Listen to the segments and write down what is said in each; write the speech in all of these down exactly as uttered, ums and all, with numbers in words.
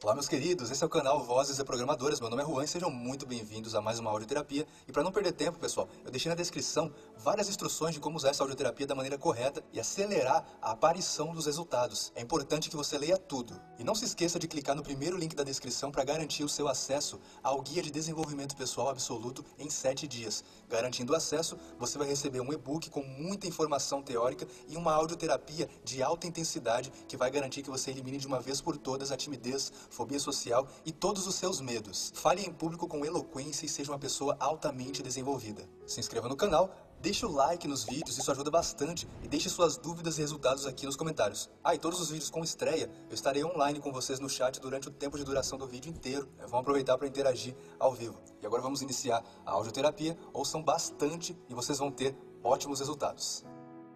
Olá, meus queridos, esse é o canal Vozes e Programadoras, meu nome é Juan e sejam muito bem-vindos a mais uma audioterapia. E para não perder tempo, pessoal, eu deixei na descrição várias instruções de como usar essa audioterapia da maneira correta e acelerar a aparição dos resultados. É importante que você leia tudo. E não se esqueça de clicar no primeiro link da descrição para garantir o seu acesso ao Guia de Desenvolvimento Pessoal Absoluto em sete dias. Garantindo o acesso, você vai receber um e-book com muita informação teórica e uma audioterapia de alta intensidade que vai garantir que você elimine de uma vez por todas a timidez, fobia social e todos os seus medos. Fale em público com eloquência e seja uma pessoa altamente desenvolvida. Se inscreva no canal, deixe o like nos vídeos, isso ajuda bastante, e deixe suas dúvidas e resultados aqui nos comentários. Ah, e todos os vídeos com estreia, eu estarei online com vocês no chat durante o tempo de duração do vídeo inteiro. Vamos aproveitar para interagir ao vivo. E agora vamos iniciar a audioterapia. Ouçam bastante e vocês vão ter ótimos resultados.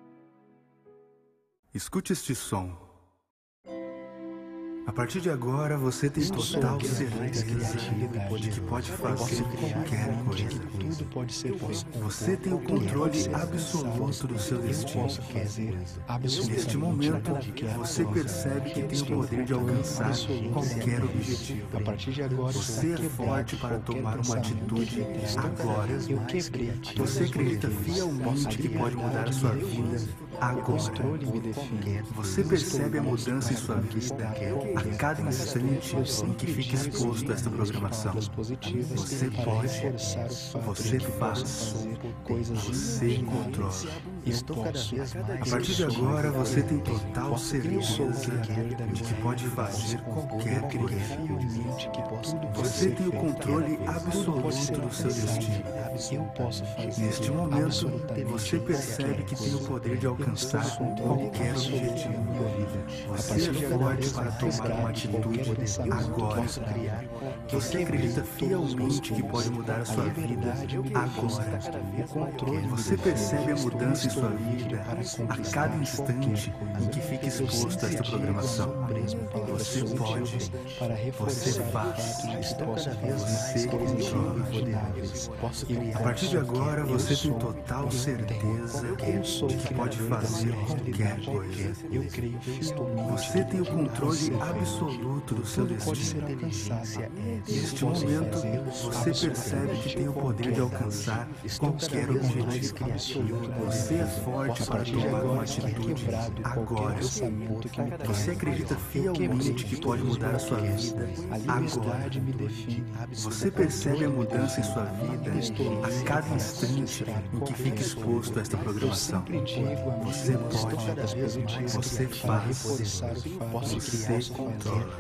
Escute este som. A partir de agora, você tem total certeza de que pode fazer qualquer coisa. Tudo pode ser possível. Você tem o controle absoluto do seu destino. Neste momento, você percebe que tem o poder de alcançar qualquer objetivo. A partir de agora, você é forte para tomar uma atitude agora. Você acredita fielmente que pode mudar a sua vida agora. Você percebe a mudança em sua vida a cada instante em que fica exposto a esta programação. Você pode, você faz, você controla. A partir de agora, você tem total certeza de que pode fazer qualquer coisa. Você tem o controle absoluto do seu destino. Neste momento, você percebe que tem o poder de alcançar qualquer objetivo. Você é forte para tomar uma atitude agora. Você acredita fielmente que pode mudar a sua vida agora. Você percebe a mudança em sua vida a cada instante em que fica exposto a esta programação. Você pode, você faz, você controla. A partir de agora, você tem total certeza de que pode fazer qualquer coisa. Você tem o controle absoluto do seu destino. Neste momento, você percebe que tem o poder de alcançar qualquer objetivo. Você é forte para tomar uma atitude agora. Você acredita fielmente que pode mudar a sua vida agora. Você percebe a mudança em sua vida a cada instante em que fica exposto a esta programação. Você pode, você faz, você controla.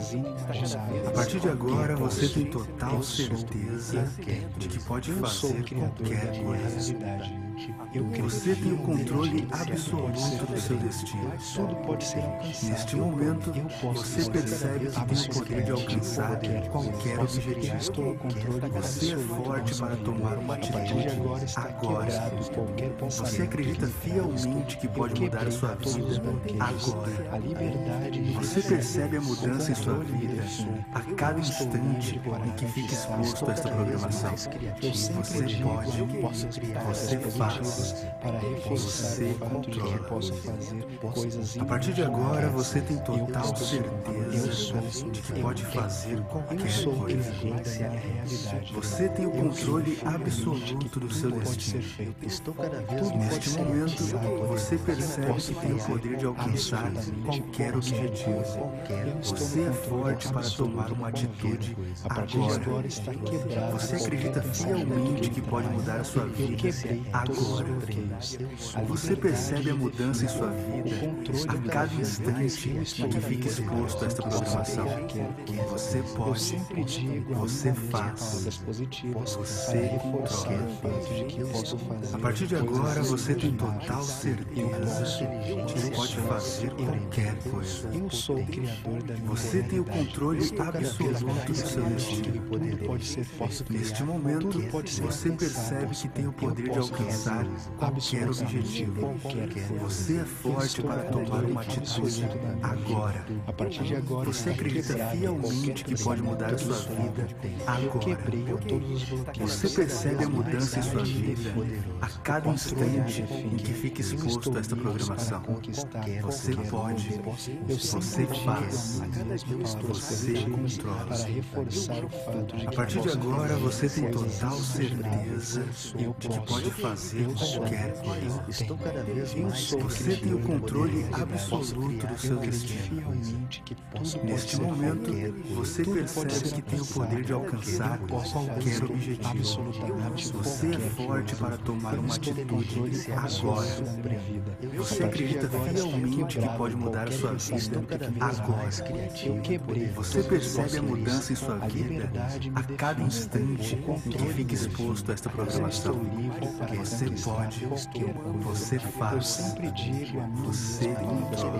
A partir de agora, você tem total certeza de que pode fazer qualquer coisa. Você tem o controle absoluto do seu destino. Neste momento, você percebe que tem o poder de alcançar qualquer objetivo. Você é forte para tomar uma atitude agora. Você acredita fielmente que pode mudar a sua vida agora. Você percebe a mudança em sua vida a cada instante em que fica exposto a esta programação. Você pode, você faz, você controla. A partir de agora, você tem total certeza de que pode fazer qualquer coisa. Você tem o controle absoluto do seu destino. Neste momento, você percebe que tem o poder de alcançar qualquer objetivo. Você é forte para tomar uma atitude agora. Você acredita fielmente que pode mudar a sua vida agora. Você percebe a mudança em sua vida a cada instante em que fica exposto a esta programação. Você pode, você faz, você controla. A partir de agora, você tem total certeza de que pode fazer qualquer coisa. Você tem o controle absoluto do seu destino. Neste momento, você percebe que tem o poder de alcançar alcançar qualquer objetivo. Você é forte para tomar uma atitude agora. A partir de agora, você acredita fielmente que pode mudar a sua vida agora. Você percebe a mudança em sua vida a cada instante em que fica exposto a esta programação. Você pode, você faz, você controla. A partir de agora, você tem total certeza de que pode fazer qualquer coisa. Você tem o controle absoluto do seu destino. Neste momento, você percebe que tem o poder de alcançar qualquer objetivo. Você é forte para tomar uma atitude agora. Você acredita fielmente que pode mudar a sua vida agora. Você percebe a mudança em sua vida a cada instante em que fica exposto a esta programação. Você pode, você faz, você controla.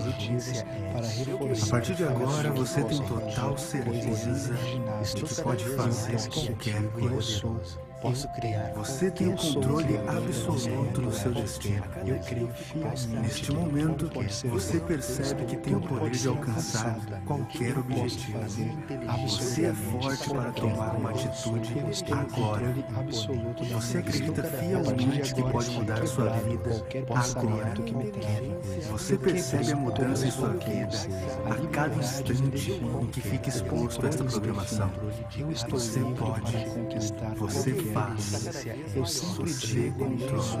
A partir de agora, você tem total certeza de que pode fazer qualquer coisa. Posso criar. Você tem o controle absoluto do seu destino. Eu creio fielmente. Neste momento, você percebe que tem o poder de alcançar qualquer objetivo. Você é forte para tomar uma atitude agora. Você acredita fielmente que pode mudar a sua vida agora. Você percebe a mudança em sua vida a cada instante em que fica exposto a esta programação. Você pode, você faz, Eu sempre você controla.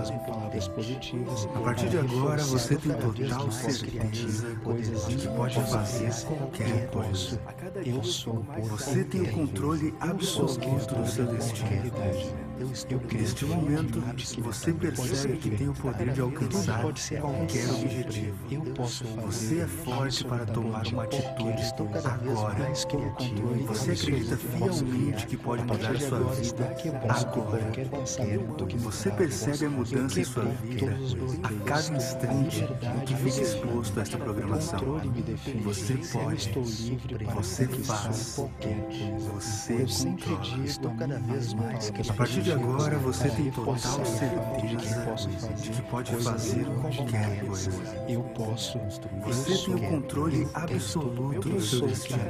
A partir de agora, você tem total certeza de que pode fazer qualquer coisa. Eu sou. Você tem o controle absoluto do seu destino. Neste momento, você percebe que tem o poder de alcançar qualquer objetivo. Você é forte para tomar uma atitude agora. Você acredita fielmente que pode mudar a sua vida agora. Você percebe a mudança em sua vida a cada instante em que fica exposto a esta programação. Você pode, você faz, você controla. A partir de agora, você tem total certeza de que pode fazer qualquer coisa. Eu posso. Você tem o controle absoluto do seu destino.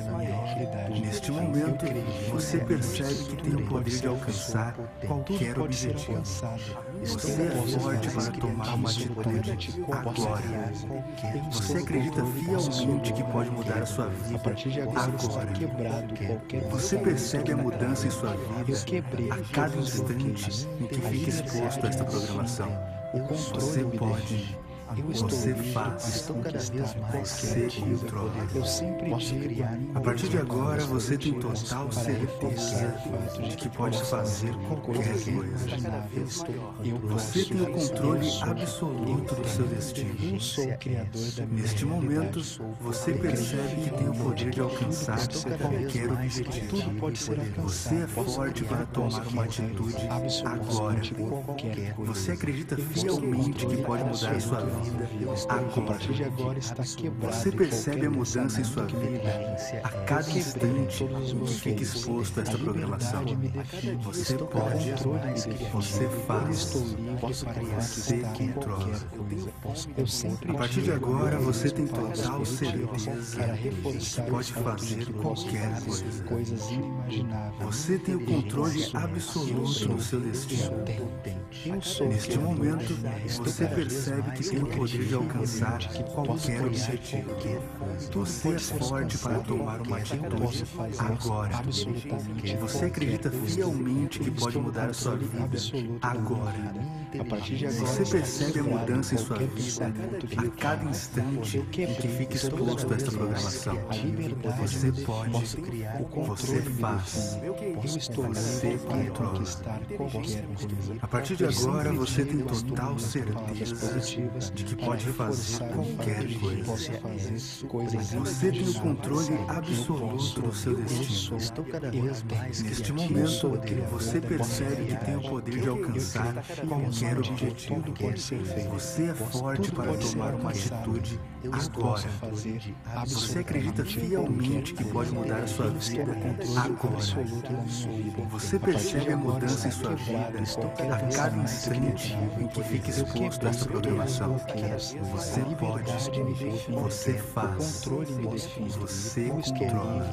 Neste momento, você percebe que tem o poder de alcançar qualquer objetivo. Você é forte para tomar uma atitude agora. Você acredita fielmente que pode mudar a sua vida agora. Você percebe a mudança em sua vida a cada instante em que fica exposto a esta programação. Você pode, você faz, você controla. A partir de agora, você tem total certeza de que pode fazer qualquer coisa. Você tem o controle absoluto do seu destino. Neste momento, você percebe que tem o poder de alcançar qualquer objetivo. Você é forte para tomar uma atitude agora. Você acredita fielmente que pode mudar a sua vida agora. Você percebe a mudança em sua vida a cada instante em que fica exposto a esta programação. Você pode, você faz, você controla. A partir de agora, você tem total certeza de que pode fazer qualquer coisa. Você tem o controle absoluto do seu destino. Neste momento, você percebe que tem o poder de alcançar qualquer objetivo. Você é forte para tomar uma atitude agora. Você acredita fielmente que pode mudar a sua vida agora. Você percebe a mudança em sua vida a cada instante em que fica exposto a esta programação. Você pode, você faz, você controla. A partir de agora, você tem total certeza de que pode fazer qualquer coisa. Você tem o controle absoluto do seu destino. Neste momento, você percebe que tem o poder de alcançar qualquer objetivo. Você é forte para tomar uma atitude agora. Você acredita fielmente que pode mudar a sua vida agora. Você percebe a mudança em sua vida a cada instante em que fica exposto a essa programação. Você pode, você faz, você controla.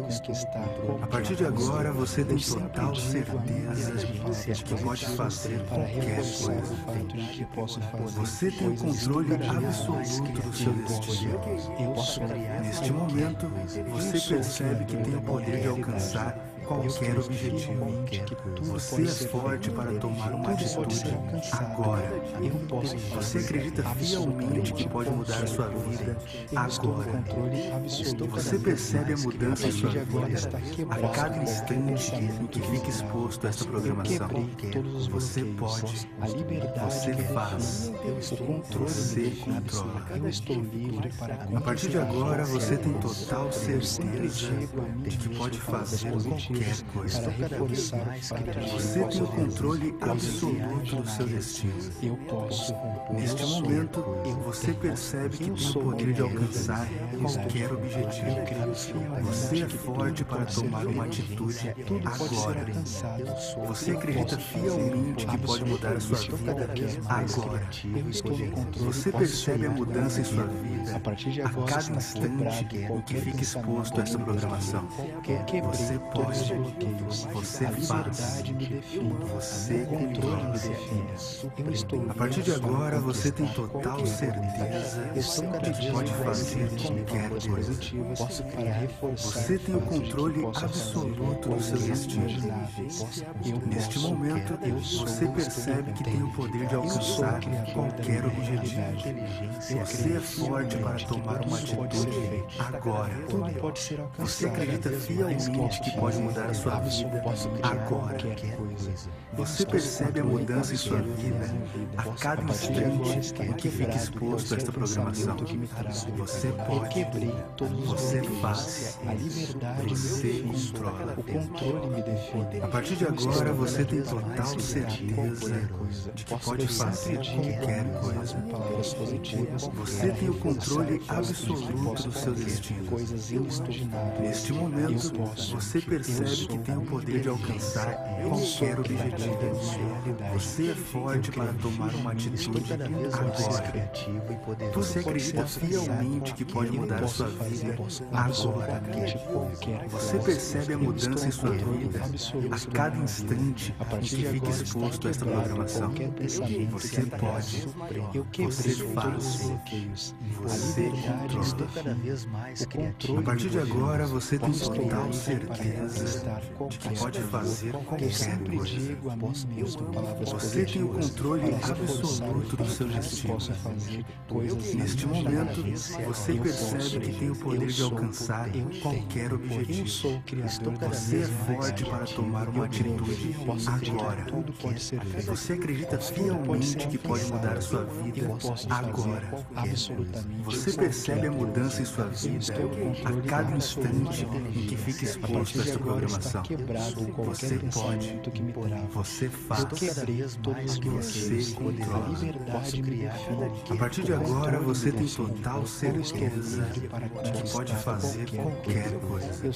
A partir de agora, você tem total certeza de que pode fazer qualquer coisa. Você tem o controle absoluto do seu destino. Neste momento, você percebe que tem o poder de alcançar qualquer objetivo. Você é forte para tomar uma atitude agora. Você acredita fielmente que pode mudar a sua vida agora. Você percebe a mudança em sua vida a cada instante em que fica exposto a esta programação. Você pode, você faz, você controla. A partir de agora, você tem total certeza de que pode fazer qualquer coisa. Você tem o controle absoluto do seu destino. Neste momento, você percebe que tem o poder de alcançar qualquer objetivo. Você é forte para tomar uma atitude agora. Você acredita fielmente que pode mudar a sua vida agora. Você percebe a mudança em sua vida a cada instante em que fica exposto a essa programação. Você pode, você faz, você controla. A partir de agora, você tem total certeza de que pode fazer qualquer coisa. Você tem o controle absoluto do seu destino. Neste momento, você percebe que tem o poder de alcançar qualquer objetivo. Você é forte para tomar uma atitude agora. Você acredita fielmente que pode mudar a sua vida agora. Você percebe a mudança em sua vida a cada instante em que fica exposto a esta programação. Você pode, você faz, você controla. A partir de agora, você tem total certeza de que pode fazer qualquer coisa. Você tem o controle absoluto do seu destino. Neste momento, você percebe que tem o poder de alcançar qualquer objetivo. Você é forte para tomar uma atitude agora. Você acredita fielmente que pode mudar a sua vida agora. Você percebe a mudança em sua vida a cada instante em que fica exposto a esta programação. Você pode, você faz, você controla. A partir de agora, você tem total certeza de que pode fazer qualquer coisa. Você tem o controle absoluto do seu destino. Neste momento, você percebe que tem o poder de alcançar qualquer objetivo. Você é forte para tomar uma atitude agora. Você acredita fielmente que pode mudar a sua vida agora. Você percebe a mudança em sua vida a cada instante em que fica exposto a esta programação. Você pode, você faz, você controla. A partir de agora, você tem total certeza de que pode fazer qualquer coisa.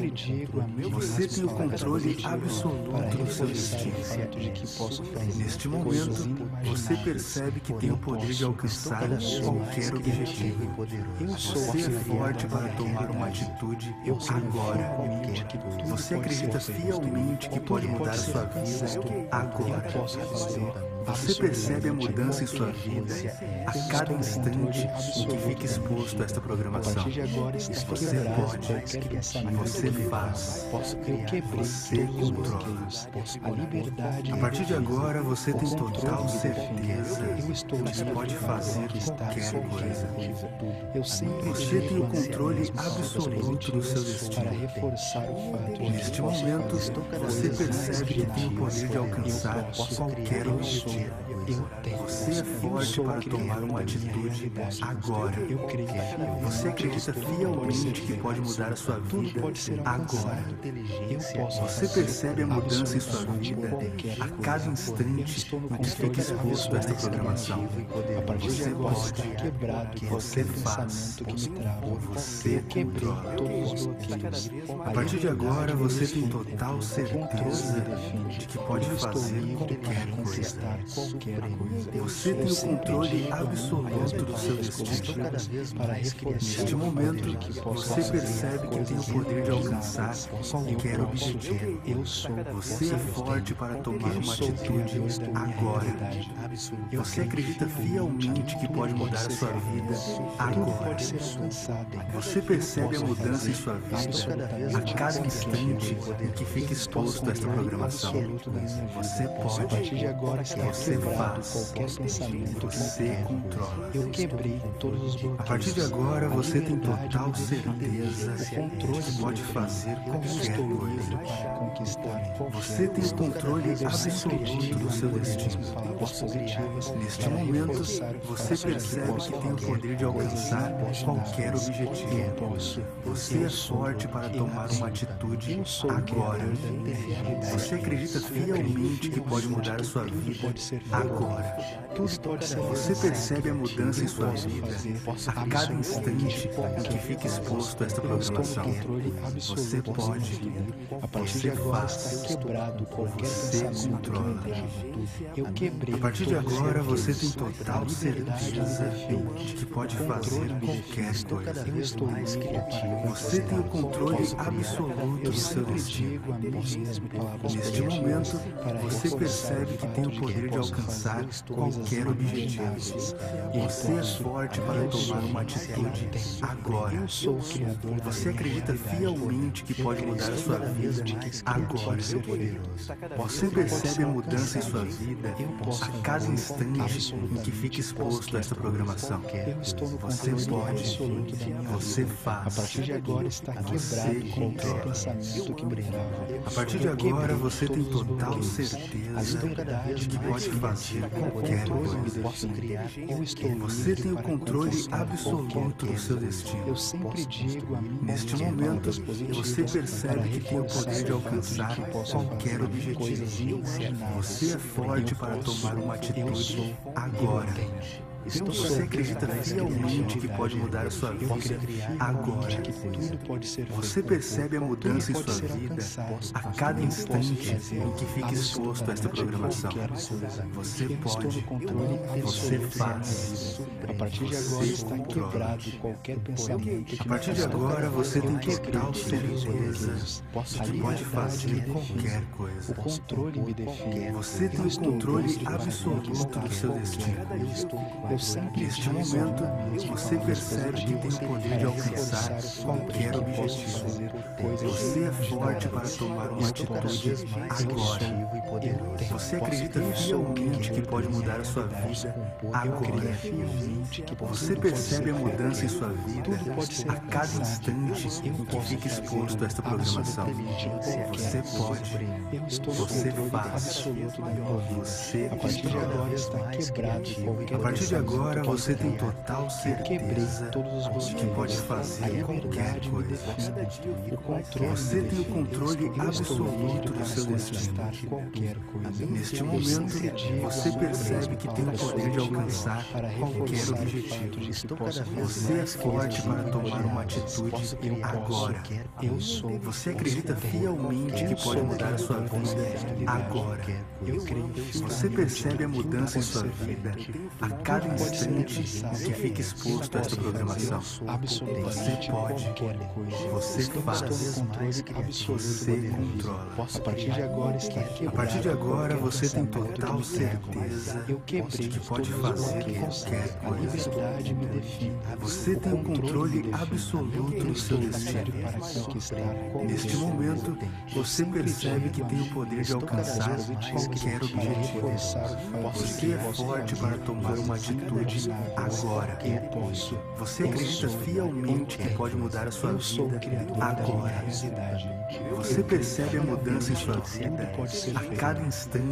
Você tem o controle absoluto do seu destino. Neste momento, você percebe que tem o poder de alcançar qualquer objetivo. Você é forte para tomar uma atitude agora. Você acredita fielmente que pode mudar a sua vida agora. Você percebe a mudança em sua vida a cada instante em que fica exposto a esta programação. Você pode, você faz, você controla. A partir de agora, você tem total certeza de que pode fazer qualquer coisa. Você tem o controle absoluto do seu destino. Neste momento, você percebe que tem o poder de alcançar qualquer objetivo. existir. Eu tenho. Você é forte para tomar uma atitude agora. Eu creio fielmente. Você acredita fielmente que pode mudar a sua Tudo vida pode ser agora. alcançado. Eu posso Você fazer percebe a mudança em sua absolutamente vida qualquer a coisa. cada Eu instante estou no em que fica controle exposto a esta absoluto programação. A partir de Você agora pode, está quebrado você qualquer faz, pensamento que me trava. você Eu quebrei controla. todos os bloqueios. A partir de agora você tem total O certeza controle me defende. de que pode Eu estou fazer livre qualquer para coisa. conquistar qualquer coisa. Você tem Eu o sempre controle digo a absoluto do seu as destino. positivas para reforçar Neste o momento, fato de que posso você fazer percebe que tem o poder de alcançar qualquer eu objetivo. Eu sou. Você é forte para tomar uma atitude agora. Você acredita fielmente que pode mudar a sua vida Tudo agora. pode ser alcançado. Você percebe a mudança em sua vida a cada instante em que fica exposto a esta programação. Você A pode, partir de agora está você quebrado faz, qualquer pensamento que me você trava. controla. Eu quebrei todos os bloqueios. A partir de agora você tem liberdade total me defende. certeza O de controle que me pode defende. fazer Eu qualquer estou livre coisa. para conquistar qualquer Você tem o controle Eu sempre absoluto digo do a seu mim destino. mesmo palavras positivas Neste para momento, reforçar o você fato de percebe posso que tem o fazer poder de alcançar coisas qualquer impossíveis. objetivo. Eu posso. Você Eu é sou. forte para Eu tomar sou. uma atitude Eu sou o agora. criador da minha realidade. Você acredita Eu fielmente que pode acredito mudar a sua tudo vida pode ser feito. agora. Tudo pode ser Você realizado. percebe a mudança em Eu sua posso vida fazer a cada instante em qualquer que fica exposto a esta Eu estou no programação. controle absoluto Você da minha pode, vida. A partir você de agora faz, está quebrado qualquer você pensamento que controla. me trava. Eu quebrei A partir de todos os agora você bloqueios. tem total A liberdade me certeza defende. de que pode O controle fazer me qualquer defende. coisa. Eu estou livre para Você tem o conquistar. controle Posso criar. absoluto Eu do seu sempre destino. digo a mim mesmo palavras Neste positivas momento, para você reforçar percebe o que fato tem o de poder de posso alcançar fazer qualquer coisas objetivo. inimagináveis. Eu Você é posso. forte para Eu tomar sou. uma atitude Eu agora. Eu sou o criador da Você minha acredita realidade. fielmente que pode Eu mudar a creio sua toda vida vez de que tudo agora. pode ser feito. Você percebe a mudança em sua vida Eu posso a cada fazer instante em absolutamente que fica exposto a esta programação. Eu estou no Você controle pode, absoluto da minha você vida. faz, A partir de agora está você quebrado qualquer controla. pensamento que me trava. A partir de Eu agora quebrei você tem todos os total bloqueios. certeza A liberdade de que me pode defende. fazer O qualquer controle me coisa. defende. Eu estou Você livre tem o para controle conquistar absoluto qualquer do seu coisa. destino. Eu sempre digo a mim Neste mesmo momento, palavras positivas você percebe para que tem o reforçar poder de o fato alcançar que posso qualquer fazer objetivo. coisas inimagináveis. Você é forte Eu para posso. tomar uma Eu atitude sou. agora. Eu tenho. Eu Você sou acredita criador da fielmente que realidade. pode mudar a sua Eu vida creio agora. que tudo pode ser Você feito. percebe a mudança em Tudo pode sua ser vida alcançado. a cada Eu posso instante fazer em que fica exposto a esta programação. qualquer coisa. Você Eu estou pode, no controle você absoluto da minha faz, vida. A partir de agora você está controla. quebrado qualquer pensamento que A partir me de faça agora você tem eu quebrei total todos os certeza bloqueios. de A que pode liberdade fazer me qualquer defende. coisa. O controle me defende. Você tem Eu o estou controle livre para absoluto conquistar do seu destino. qualquer coisa. Eu estou, eu sempre Neste digo momento, a mim mesmo você palavras percebe que tem o positivas poder de para alcançar reforçar o fato qualquer de que posso objetivo. fazer coisas Você é forte para inimagináveis. tomar uma Estou cada atitude vez mais agora. eu tenho. Você acredita fielmente que pode mudar a sua vida Eu agora. creio fielmente que Você tudo percebe a pode ser mudança em feito. sua vida Tudo pode ser a cada alcançado. instante Eu em que posso fica fazer exposto a esta programação. absolutamente qualquer Você coisa. pode, Eu estou no você controle faz, absoluto da minha vida. você A partir de controla. agora está quebrado qualquer A partir de agora pensamento que você me tem trava. total Eu quebrei certeza todos os de bloqueios. que pode fazer A qualquer liberdade me coisa. defende. O controle Você me tem o defende. controle Eu estou absoluto livre do para seu destino. conquistar qualquer coisa. Neste Eu momento, sempre digo você a mim percebe mesmo que tem o palavras poder de positivas alcançar para qualquer reforçar o objetivo. fato de que posso Você fazer é forte para coisas tomar uma inimagináveis. atitude Eu posso. agora. Eu sou. Você acredita Eu tenho. fielmente Eu que pode sou mudar a sua criador da vida minha realidade. agora. Eu creio Você percebe a mudança em sua vida a cada Tudo pode ser instante alcançado. em que fica exposto a esta programação. Absolutamente Você pode, qualquer coisa. você Estou faz, no controle absoluto você da minha vida. controla. A partir de agora está quebrado. A partir de agora qualquer você tem pensamento total que me trava. certeza Eu quebrei de que pode todos os fazer bloqueios. qualquer A coisa. liberdade me define. Você tem o controle absoluto do seu destino. Para conquistar qualquer Neste momento, você percebe que tem o poder de alcançar qualquer para objetivo. reforçar o fato de Você que é posso forte fazer para tomar uma coisas atitude inimagináveis. agora. Eu posso. Você Eu acredita sou. fielmente Eu que pode mudar a sua Eu sou o vida criador da minha agora. realidade. Você percebe a mudança em sua Tudo vida pode ser a feito. cada instante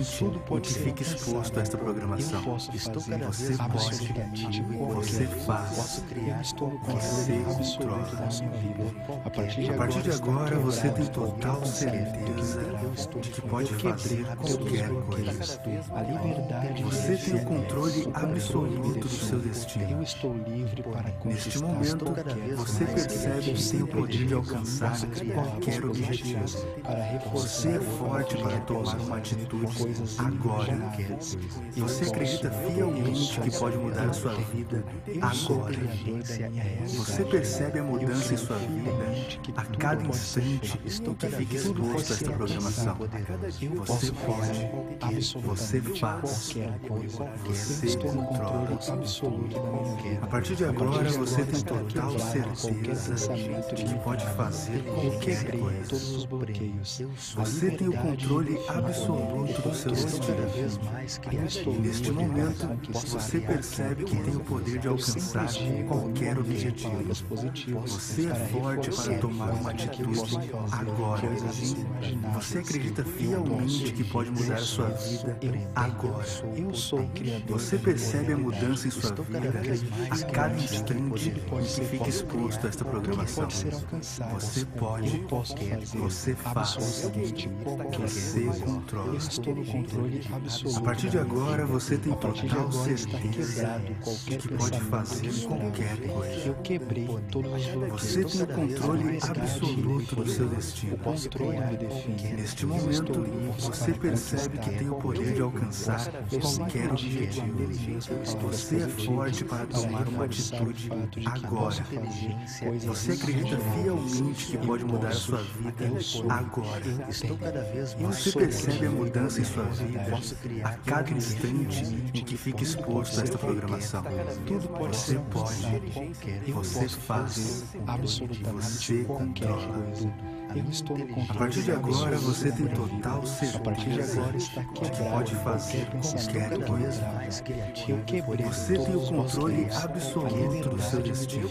instante em que fica exposto a esta programação. Você pode, você faz, você controla. A partir de agora você tem total certeza de que pode fazer qualquer coisa. Você tem o controle absoluto do seu destino. Neste momento, você percebe que tem o poder de alcançar qualquer objetivo. Você é forte para tomar uma atitude agora. Você acredita fielmente que pode mudar a sua vida agora. Você percebe a mudança em sua vida a cada instante em que fica exposto a esta programação. Você pode, você faz, você controla. A partir de agora, você tem total certeza de que pode fazer qualquer coisa. Você tem o controle absoluto do seu destino. Neste momento, você percebe que tem o poder de alcançar qualquer objetivo. Você é forte para tomar uma atitude agora. Você acredita fielmente que pode mudar a sua vida agora. Você percebe a mudança em sua vida a cada instante em que fica exposto a esta programação. Você pode, você faz, você controla. A partir de agora, você tem total certeza de que pode fazer qualquer coisa. Você tem o controle absoluto do seu destino. Neste momento, você percebe que tem o poder de alcançar qualquer objetivo. Você é forte para tomar uma atitude agora. Você acredita fielmente que pode mudar a sua vida agora. Você percebe a mudança em sua vida a cada instante em que fica exposto a esta programação. Você pode, você faz, você controla. A partir de agora, você tem total certeza de que pode fazer qualquer coisa. Você tem o controle absoluto do seu destino.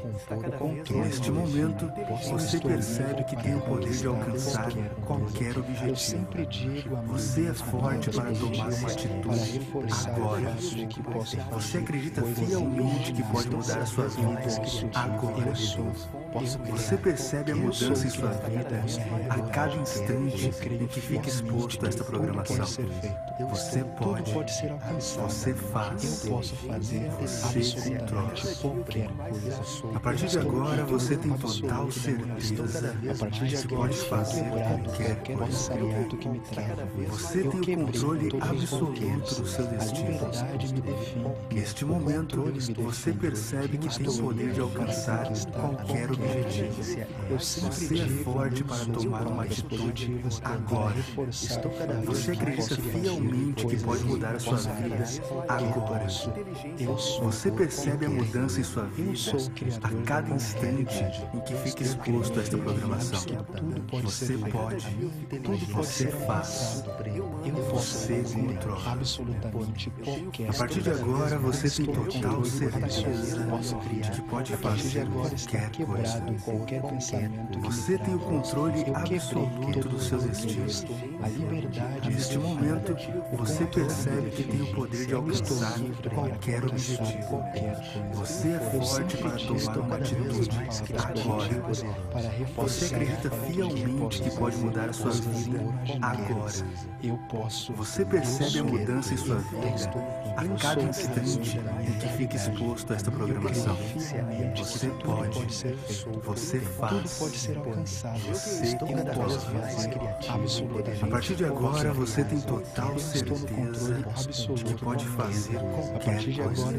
Neste momento, você percebe que tem o poder de alcançar qualquer objetivo. Você é forte para tomar uma atitude agora. Você acredita fielmente que pode mudar a sua vida agora. Você percebe a mudança em sua vida a cada instante em que fica exposto a esta programação. Você pode, você faz, você controla. A partir de agora, você tem total certeza de que pode fazer qualquer coisa. Você tem o controle absoluto do seu destino. Neste momento, você percebe que tem o poder de alcançar qualquer objetivo. Você é forte para tomar uma atitude agora. Você acredita fielmente que pode mudar a sua vida agora. Você percebe a mudança em sua vida a cada instante em que fica exposto a esta programação. Você pode, você faz, você controla. A partir de agora, você tem total certeza de que pode fazer qualquer coisa. Você tem o controle absoluto do seu destino. Neste momento, você percebe que tem o poder de alcançar qualquer objetivo. Você é forte para tomar uma atitude agora. Você acredita fielmente que pode mudar a sua vida agora. Você percebe a mudança em sua vida a cada instante em que fica exposto a esta programação. Você pode, você faz, você controla. A partir de agora, você tem total certeza de que pode fazer qualquer coisa.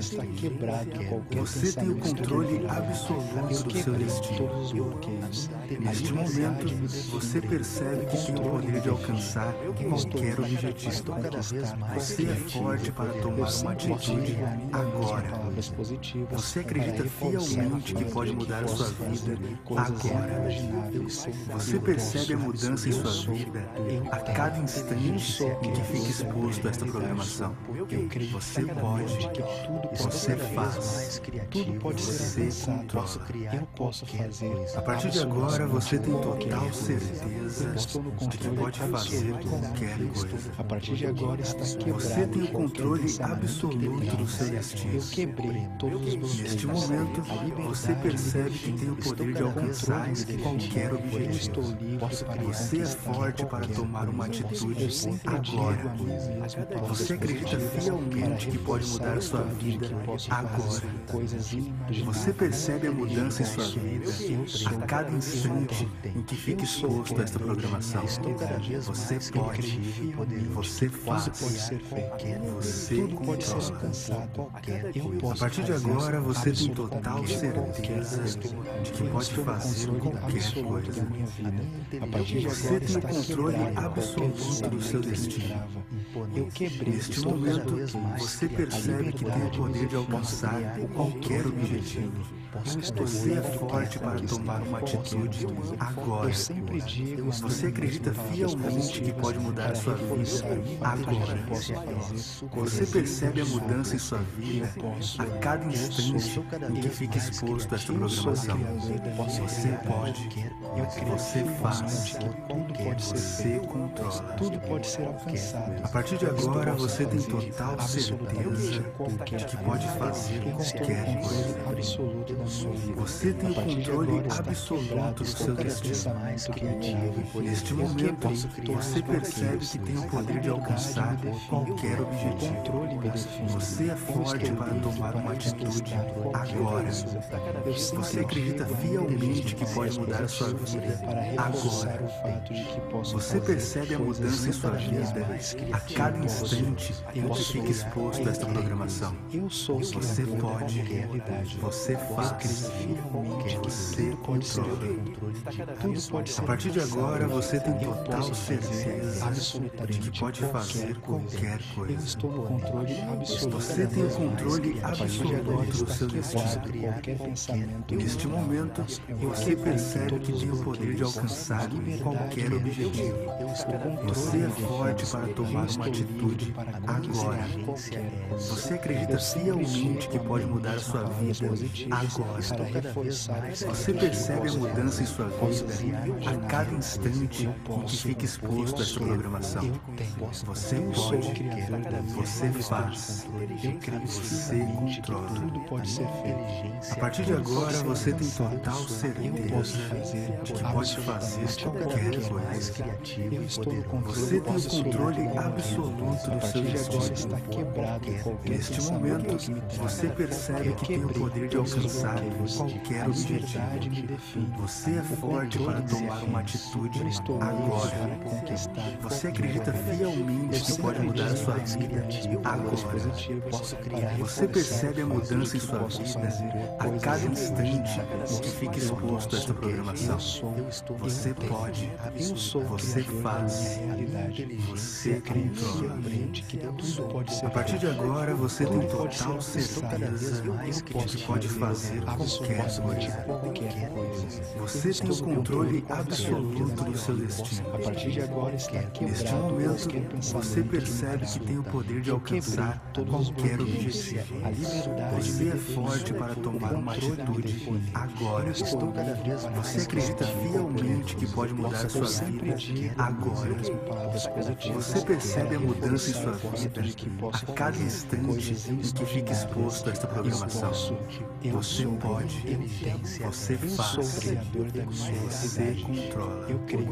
Você tem o controle absoluto do seu destino. Neste momento, você percebe que tem o poder de alcançar qualquer objetivo. Você é forte para tomar uma atitude agora. Você acredita fielmente que pode mudar a sua vida agora. Você percebe a mudança em sua vida a cada instante em que fica exposto a esta programação. Você pode, você faz, tudo pode ser alcançado. Eu posso fazer. A partir de agora, você tem total certeza de que pode fazer qualquer coisa. A partir de agora está quebrado. Você tem o controle absoluto do seu destino. Eu quebrei todos os bloqueios. Neste momento, você percebe que tem o poder de alcançar qualquer objetivo. Você é forte para tomar uma atitude agora. Você acredita fielmente que pode mudar sua vida agora. Você percebe a mudança em sua vida a cada instante em que fica exposto a esta programação. Você pode, você faz, você controla. A partir de agora, você tem total certeza de que pode fazer qualquer coisa. Você tem o controle absoluto do seu destino. Neste momento, você percebe que tem o poder de alcançar qualquer objetivo. Você é forte para tomar uma atitude agora. Você acredita fielmente que pode mudar a sua vida agora. Você percebe a mudança em sua vida a cada instante em que fica exposto a esta programação. Você pode, você faz, você controla. Tudo pode ser alcançado. A partir de agora, você tem total certeza de que pode fazer qualquer coisa. Você tem o controle absoluto do seu destino. Neste momento, você percebe que tem o poder de alcançar qualquer objetivo. Você é forte para tomar uma atitude agora. Você acredita fielmente que pode mudar a sua vida agora. Você percebe a mudança em sua vida a cada instante em que fica exposto a esta programação. Você pode, você faz, você controla. A partir de agora, você tem total certeza de que pode fazer qualquer coisa. Você tem o controle absoluto do seu destino. Neste momento, você percebe que tem o poder de alcançar qualquer objetivo. Você é forte para tomar uma atitude agora. Você acredita fielmente que pode mudar a sua vida agora. Você percebe a mudança em sua vida a cada instante em que fica exposto a esta programação. Você pode, você faz, você controla. A partir de agora, você tem total certeza de que pode fazer qualquer coisa. Você tem o controle absoluto do seu destino. Neste momento, você percebe que tem o poder de alcançar qualquer objetivo. Você é forte para tomar uma atitude agora. Você acredita fielmente que pode mudar a sua vida agora. Você percebe a mudança em sua vida a cada instante em que fica exposto a esta programação. Você pode, você faz, você controla. A partir de agora, você tem total certeza de que pode fazer qualquer coisa. Você tem o controle absoluto do seu destino. Neste momento, você percebe que tem o poder de alcançar qualquer objetivo. Você é forte para tomar uma atitude agora. Você acredita fielmente que pode mudar a sua vida agora. Você percebe a mudança em sua vida a cada instante em que fica exposto a esta programação. Você pode, você faz, você controla.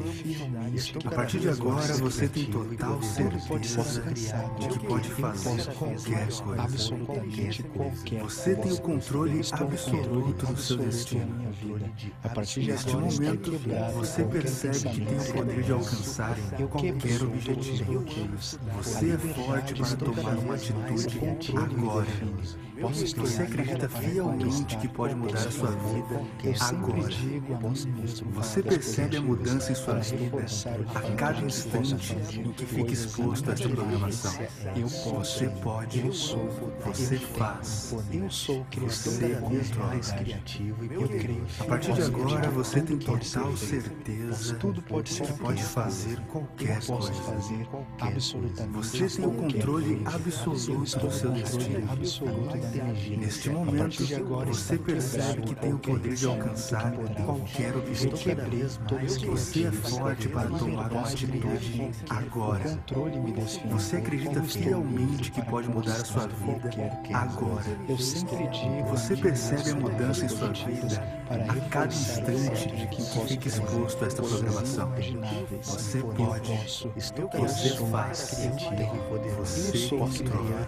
A partir de agora, você tem total certeza de que pode fazer qualquer coisa. Você tem o controle absoluto do seu destino. Neste momento, você percebe que tem o poder de alcançar qualquer objetivo. Você é forte para tomar uma atitude agora. Você acredita fielmente que que pode mudar a sua vida agora. Você percebe a mudança em sua vida a cada instante em que fica exposto a esta programação. Você pode, você faz, você controla. A partir de agora você tem total certeza que pode fazer qualquer coisa. Você tem o controle absoluto do seu destino. Neste momento, você percebe que tem o poder de alcançar qualquer objetivo. Você é forte para tomar uma atitude agora. Você acredita fielmente que pode mudar a sua vida agora. Você percebe a mudança em sua vida a cada instante que fica exposto a esta programação. Você pode, você faz, você controla.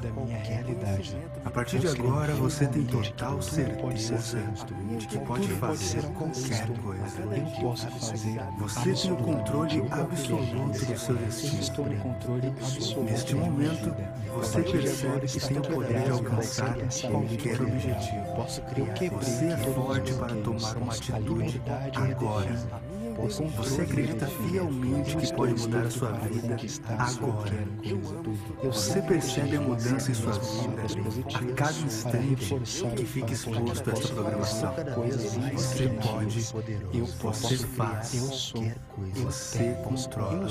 A partir de agora, você tem total certeza de que pode fazer qualquer coisa. Você tem o controle absoluto do seu destino. Neste momento, você percebe que tem o poder de alcançar qualquer objetivo. Você é forte para tomar uma atitude agora. Você acredita fielmente que pode mudar a sua vida agora. Você percebe a mudança em sua vida a cada instante que fica exposto a esta programação. Você pode, você faz, você controla.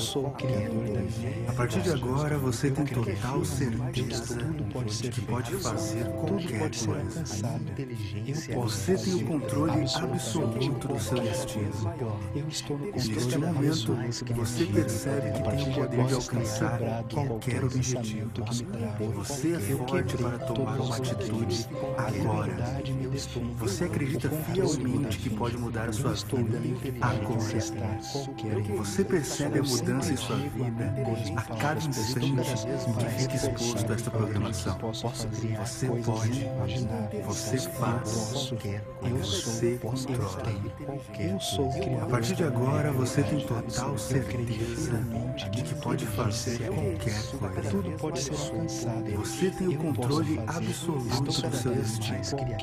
A partir de agora você tem total certeza de que pode fazer qualquer coisa. Você tem o controle absoluto do seu destino. Neste momento, você percebe que tem o poder de alcançar qualquer objetivo. Você é forte para tomar uma atitude agora. Você acredita fielmente que pode mudar a sua vida agora. Você percebe a mudança em sua vida a cada instante que fica exposto a esta programação. Você pode, você faz, você controla. A partir de agora, você tem total certeza de que pode fazer qualquer coisa. Você tem o controle absoluto do seu destino.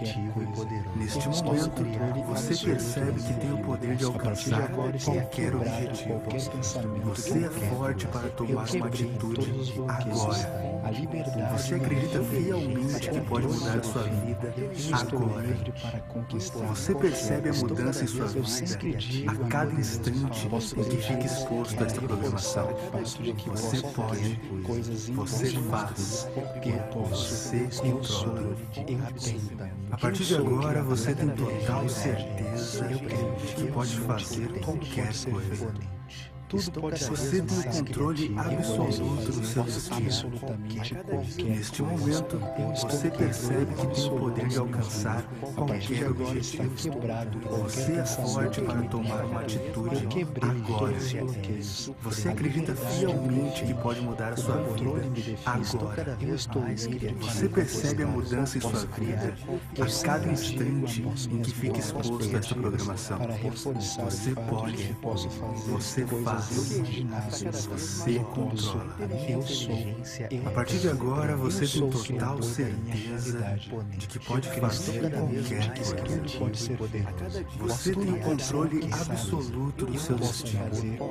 Neste momento, você percebe que tem o poder de alcançar qualquer objetivo. Você é forte para tomar uma atitude agora. Você acredita fielmente que pode mudar a sua vida agora. Você percebe a mudança em sua vida a cada instante em que fica exposto a esta programação. Você pode, você faz, você controla. A partir de agora você tem total certeza de que pode fazer qualquer coisa. Você tem o controle absoluto do seu destino. Neste momento, você percebe que tem o poder de alcançar qualquer objetivo. Você é forte para tomar uma atitude agora. Você acredita fielmente que pode mudar a sua vida agora. Você percebe a mudança em sua vida a cada instante em que fica exposto a esta programação. Você pode, você faz. Você controla. A partir de agora, você tem total certeza de que pode fazer qualquer coisa. Você tem o controle absoluto do seu destino.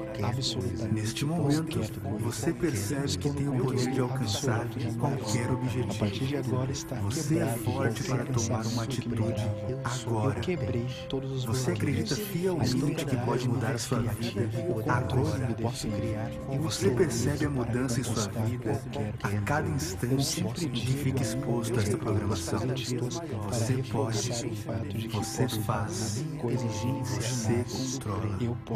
Neste momento, você percebe que tem o poder de alcançar qualquer objetivo. Você é forte para tomar uma atitude agora. Você acredita fielmente que pode mudar a sua vida agora. Você percebe a mudança em sua vida a cada instante que fica exposto a esta programação. Você pode, você faz, você controla.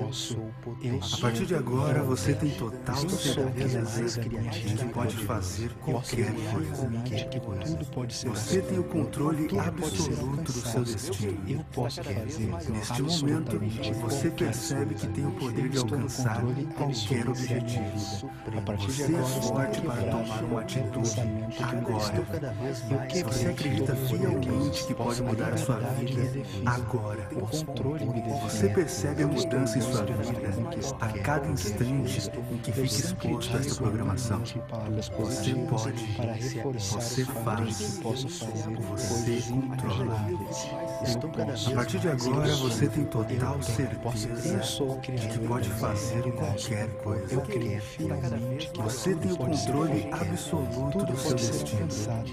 A partir de agora você tem total certeza de que pode fazer qualquer coisa. Você tem o controle absoluto do seu destino. Neste momento, você percebe que tem o poder de alcançar alcançar qualquer objetivo. Você é forte para tomar uma atitude agora. Você acredita fielmente que pode mudar a sua vida agora. Você percebe a mudança em sua vida a cada instante em que fica exposto a esta programação. Você pode, você faz, você controla. A partir de agora você tem total certeza de que pode fazer qualquer coisa. Você tem o controle absoluto do seu destino.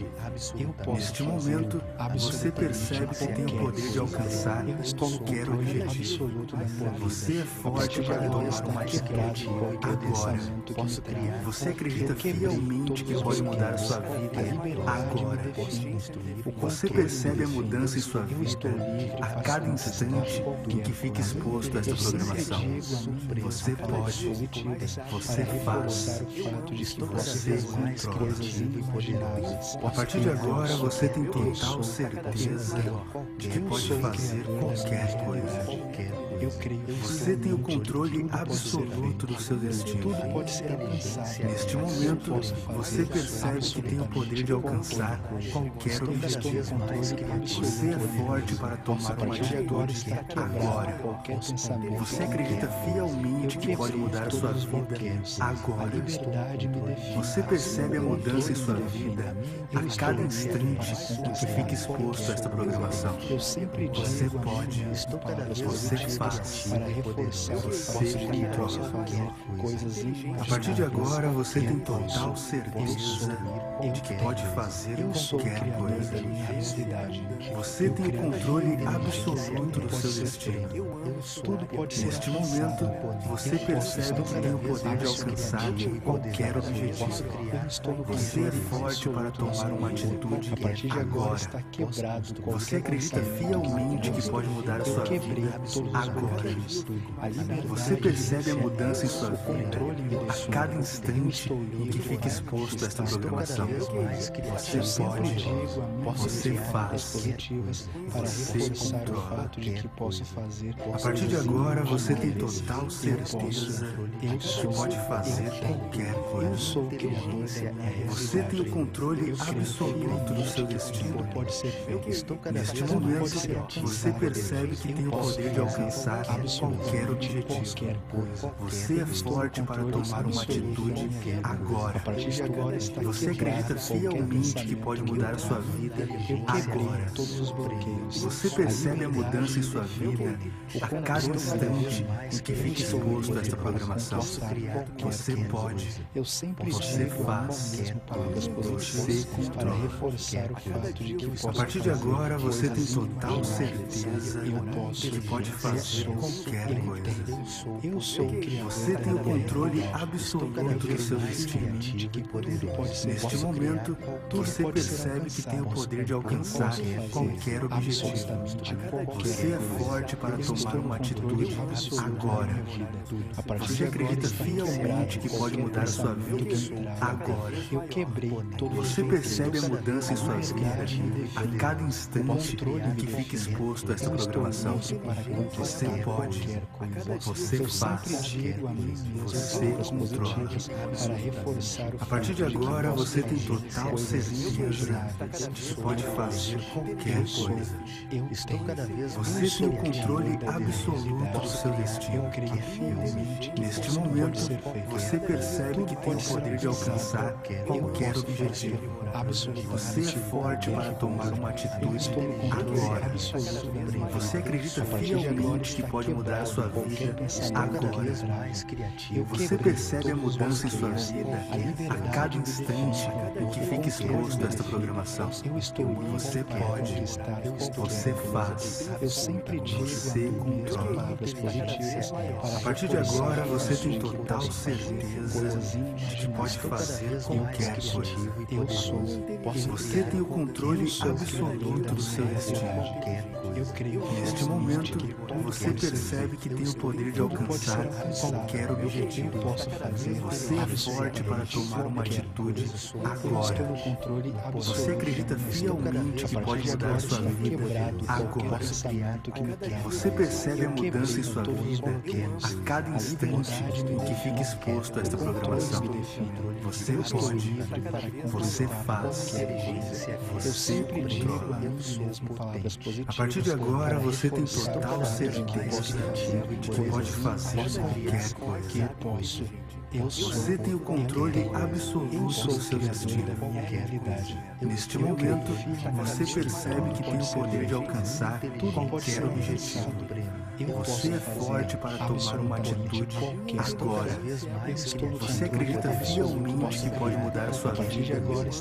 Neste momento, você percebe que tem o poder de alcançar qualquer objetivo. Você é forte para tomar uma atitude agora. Você acredita fielmente que pode mudar a sua vida agora. Você percebe a mudança em sua vida a cada instante em que fica exposto a esta programação. Você pode, você faz, você controla. A partir de agora, você tem total certeza de que pode fazer qualquer coisa. Você tem o controle absoluto do seu destino. Neste momento, você percebe que tem o poder de alcançar qualquer objetivo. Você é forte para tomar uma atitude agora. Você acredita fielmente que pode mudar a sua vida agora. Você percebe a mudança em sua vida a cada instante em que fica exposto a esta programação. Você pode, você faz, você controla. A partir de agora, você tem total certeza de que pode fazer qualquer coisa. Você tem o controle absoluto do seu destino. Neste momento, você percebe que tem o poder de alcançar qualquer objetivo. Você é forte para tomar uma atitude agora. Você acredita fielmente que pode mudar a sua vida agora. Você percebe a mudança em sua vida a cada instante em que fica exposto a esta programação. Você pode, você faz, você controla. A partir de agora, você tem total certeza de que pode fazer qualquer coisa. Você tem o controle absoluto do seu destino. Neste momento, você percebe que tem o poder de alcançar qualquer objetivo. Você é forte para tomar uma atitude agora. Você acredita fielmente que pode mudar a sua vida agora. Você percebe a mudança em sua vida a cada instante em que fica exposto a esta programação. Você pode, você faz, você controla. A partir de agora, você tem total certeza de que pode fazer qualquer coisa. Você tem o controle absoluto do seu destino. Neste momento, você percebe que tem o poder de alcançar qualquer objetivo. Você é forte para tomar uma atitude agora. Você acredita fielmente que pode mudar a sua vida agora. Você percebe a mudança em sua vida a cada instante em que fica exposto a esta programação. Você pode, você faz, você controla. A partir de agora, você tem total certeza de que pode fazer qualquer coisa. Você tem o controle absoluto do seu destino. Neste momento, você percebe que tem o poder de alcançar qualquer objetivo. Você é forte para tomar uma atitude agora. Você acredita fielmente que pode mudar a sua vida agora. Você percebe a mudança em sua vida a cada instante em que fica exposto a esta programação. Você pode, você faz, você controla. A partir de agora, você tem total certeza de que pode fazer qualquer coisa. Você tem o controle absoluto do seu destino. Neste momento, você Você percebe que tem o poder de alcançar qualquer objetivo. Você é forte para tomar uma atitude agora. Você acredita fielmente que pode mudar a sua vida agora. Você percebe a mudança em sua vida a cada instante em que fica exposto a esta programação. Você pode, você faz, você controla. A partir de agora, você tem total certeza de que pode fazer qualquer coisa. Você tem o controle absoluto do seu destino. Neste momento, você percebe que tem o poder de alcançar qualquer objetivo. Você é forte para tomar uma atitude agora. Você acredita fielmente que pode mudar a sua vida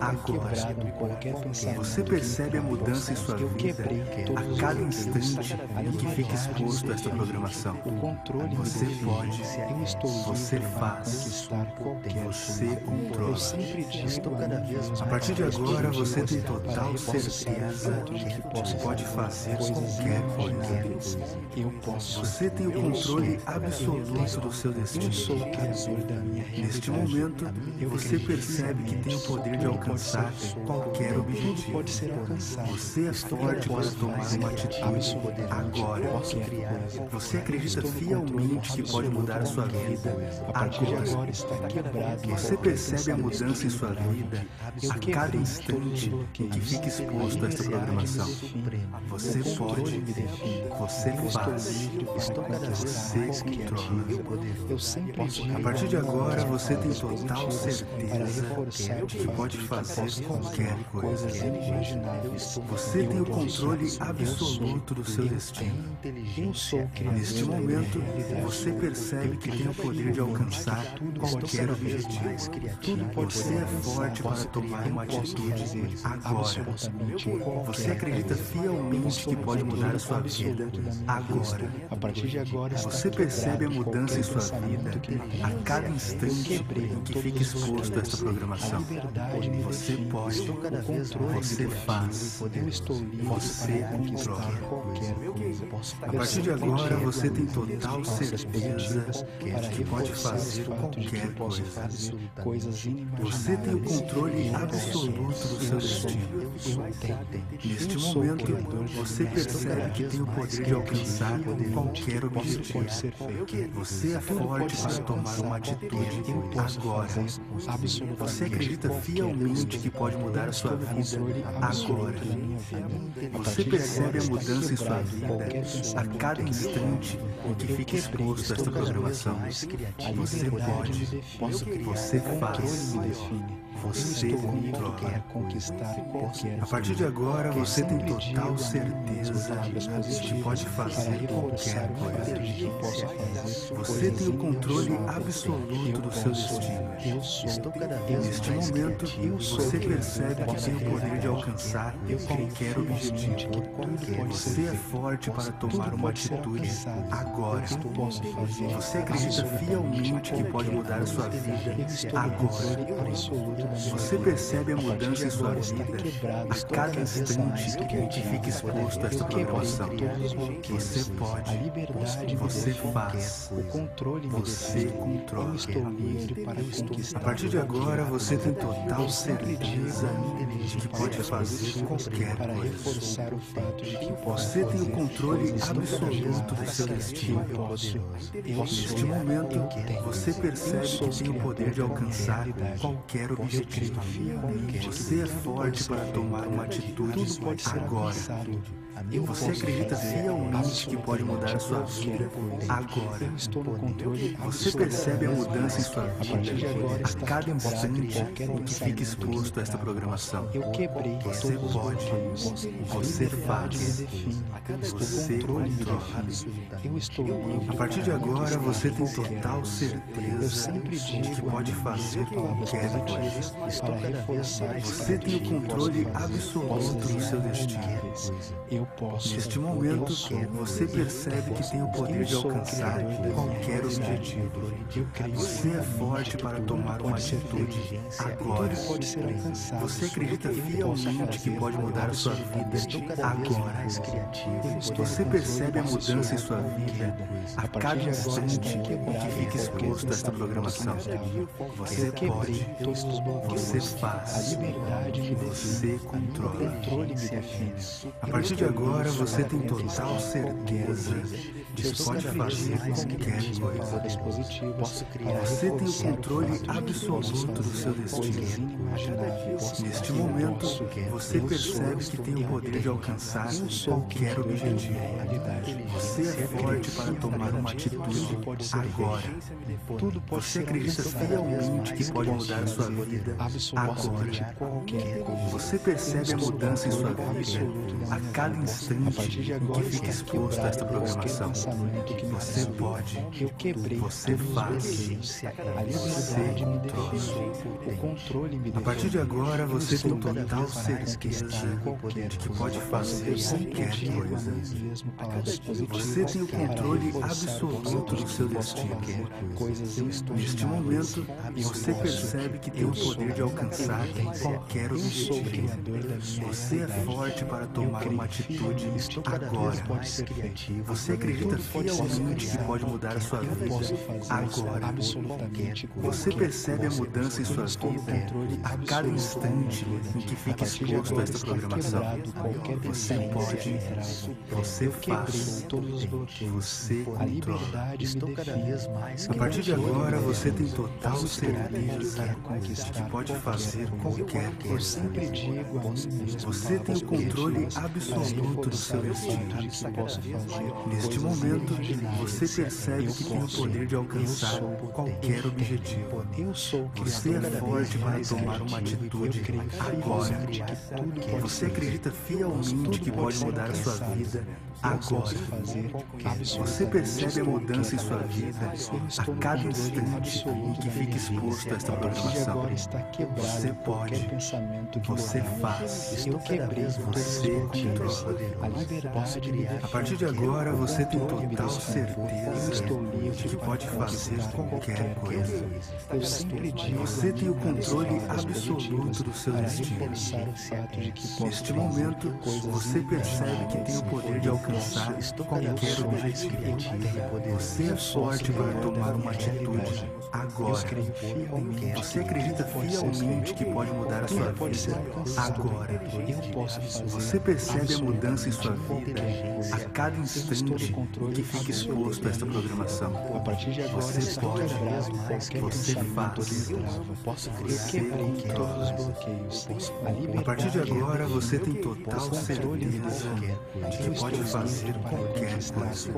agora. Você percebe a mudança em sua vida a cada instante em que fica exposto a esta programação. Você pode, você faz, você controla. A partir de agora, você tem total certeza de que pode fazer qualquer coisa. Você tem o controle absoluto do seu destino. Neste momento, você percebe que tem o poder de alcançar qualquer objetivo. Você é forte para tomar uma atitude agora. Você acredita fielmente que pode mudar a sua vida agora. Você percebe a mudança em sua vida a cada instante em que fica exposto a esta programação. Você pode, você faz, você controla. A partir de agora, você tem total certeza de que pode fazer qualquer coisa. Você tem o controle absoluto do seu destino. Neste momento, você percebe que tem o poder de alcançar qualquer objetivo. Você é forte para tomar uma atitude agora. Você acredita fielmente que pode mudar a sua vida agora. A partir de agora, você percebe a mudança em sua vida a cada instante em que fica exposto a esta programação. Você pode, você faz, você controla. A partir de agora, você tem total certeza de que pode fazer qualquer coisa. Você tem o controle absoluto do seu destino. Neste momento, você percebe que tem o poder de alcançar qualquer objetivo. Você é forte para tomar uma atitude agora. Você acredita fielmente que pode mudar a sua vida agora. Você percebe a mudança em sua vida a cada instante em que fica exposto a esta programação. Você pode, você faz, você controla. A partir de agora, você tem total certeza de que pode fazer qualquer coisa. Você tem o controle absoluto do seu destino. Neste momento, você percebe que tem o poder de alcançar qualquer objetivo. Você é forte para tomar uma atitude agora. Você acredita fielmente que pode mudar a sua vida agora. Você percebe a mudança em sua vida a cada instante em que fica exposto a esta programação. Você pode, você faz, você controla. A partir de agora, você tem total certeza de que pode fazer qualquer coisa. Você tem o controle absoluto do seu destino. Neste momento, você percebe que tem o poder de alcançar qualquer objetivo. Você é forte para tomar uma atitude agora. Você acredita fielmente que pode mudar a sua vida agora. Você percebe a mudança em sua vida a cada instante em que fica exposto a esta programação. Você pode, você faz, você controla. A partir de agora, você tem total certeza de que pode fazer qualquer coisa. Você tem o controle absoluto do seu destino. posso. Neste momento, você percebe que tem o poder de alcançar qualquer objetivo. Você é forte para tomar uma atitude agora. Tudo pode ser alcançado. Você acredita fielmente que pode mudar a sua vida agora. Você percebe a mudança em sua vida a cada instante em que fica exposto a esta programação. Você pode, você faz, você controla. A partir de agora, você tem total certeza de que pode fazer qualquer coisa. Você tem o controle absoluto do seu destino. Neste momento, você percebe que tem o poder de alcançar qualquer objetivo. Você é forte para tomar uma atitude agora. Você acredita fielmente que pode mudar a sua vida agora. Você percebe a mudança em sua vida a cada instante em que fica exposto a esta programação. Você pode, você faz, você controla. A partir de agora, você tem total certeza de que pode fazer qualquer coisa. Você tem o controle absoluto do seu destino. Neste momento, você percebe que tem o poder de alcançar qualquer objetivo. Você é forte para tomar uma atitude agora. Você acredita fielmente que pode mudar a sua vida agora. Você percebe a mudança em sua vida a cada instante em que fica exposto a esta programação. Você pode, você faz, você controla. A partir de agora, você tem total certeza de que pode fazer qualquer coisa. Você tem o controle absoluto do seu destino. Neste momento, você percebe que tem o poder de alcançar qualquer objetivo. Você é forte para tomar uma atitude agora. Você acredita fielmente que pode mudar a sua vida agora. Você percebe a mudança em sua vida a cada instante em que fica exposto a esta programação. Você pode, você faz, você controla. A partir de agora, você tem total certeza de que pode fazer qualquer coisa. Você tem o controle absoluto do seu destino. Neste momento, você percebe que tem o poder de alcançar qualquer objetivo. Você é forte para tomar uma atitude agora. Você acredita fielmente que pode mudar a sua vida agora. Você percebe a mudança em sua vida a cada instante em que fica exposto a esta programação. Você pode, você faz, você controla. A partir de agora, você tem total certeza de que pode fazer qualquer coisa.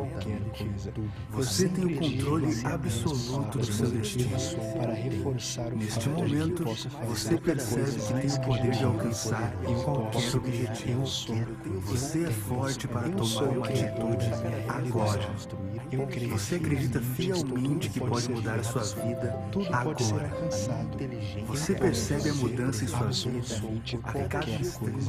Você tem o controle absoluto do seu destino. Neste momento, você percebe que tem o poder de alcançar qualquer objetivo. Você é forte para tomar uma atitude agora. Você acredita fielmente que pode mudar a sua vida agora. Você percebe a mudança em sua vida a cada instante.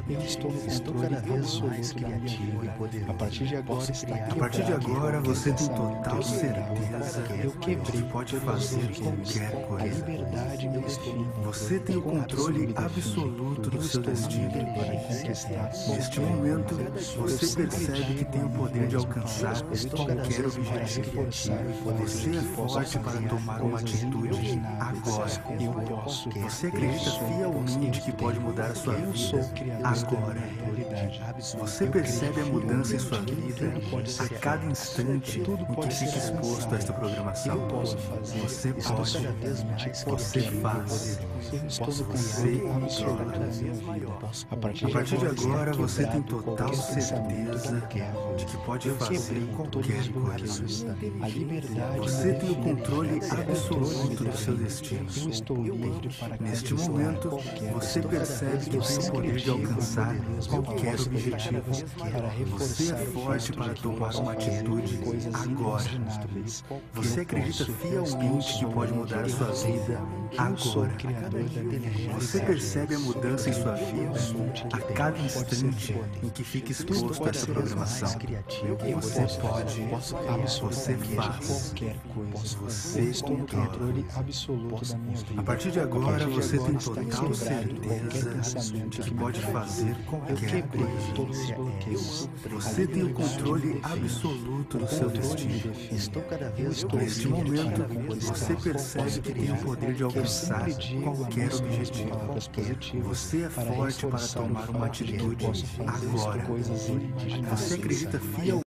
A partir de agora, a partir de agora você tem total certeza de que pode fazer qualquer coisa. Você tem o controle absoluto do seu destino. Neste momento, você percebe que tem o poder de alcançar qualquer objetivo. Você é forte para tomar uma atitude agora. Você acredita fielmente que pode mudar a sua vida agora. Você percebe a mudança em sua vida a cada instante em que fica exposto a esta programação. Você pode, você faz, você controla. A partir de agora, você tem total certeza de que pode fazer qualquer coisa. Você tem o controle absoluto do seu destino. Neste momento, você percebe que tem o poder de alcançar qualquer objetivo. Você é forte para tomar uma atitude agora. Você acredita fielmente que pode mudar a sua vida Eu sou o agora. criador da minha realidade. Você percebe a mudança em sua vida a cada instante em que fica exposto a essa programação. Você pode, você faz, qualquer coisa. você Eu estou no controla. controle absoluto da minha vida. A partir de agora, você tem total quebrado certeza qualquer pensamento de que que me pode traz. fazer Eu qualquer quebrei coisa. todos os bloqueios. Você tem o controle absoluto do seu destino. Estou cada vez Neste momento, você percebe que tem o poder de alcançar qualquer objetivo. Você é forte para tomar uma atitude agora. Você acredita fielmente